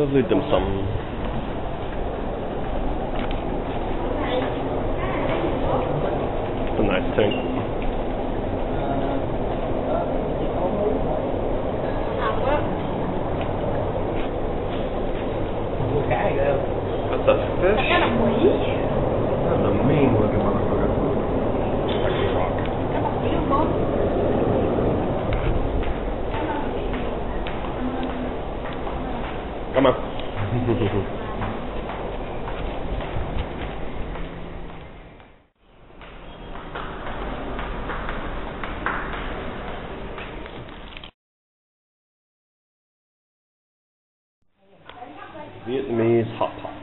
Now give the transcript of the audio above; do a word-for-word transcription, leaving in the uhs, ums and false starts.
Lovely dim sum. It's a nice thing. What's that fish? That's a mean looking motherfucker. Like a rock. Come on. Vietnamese hot pot.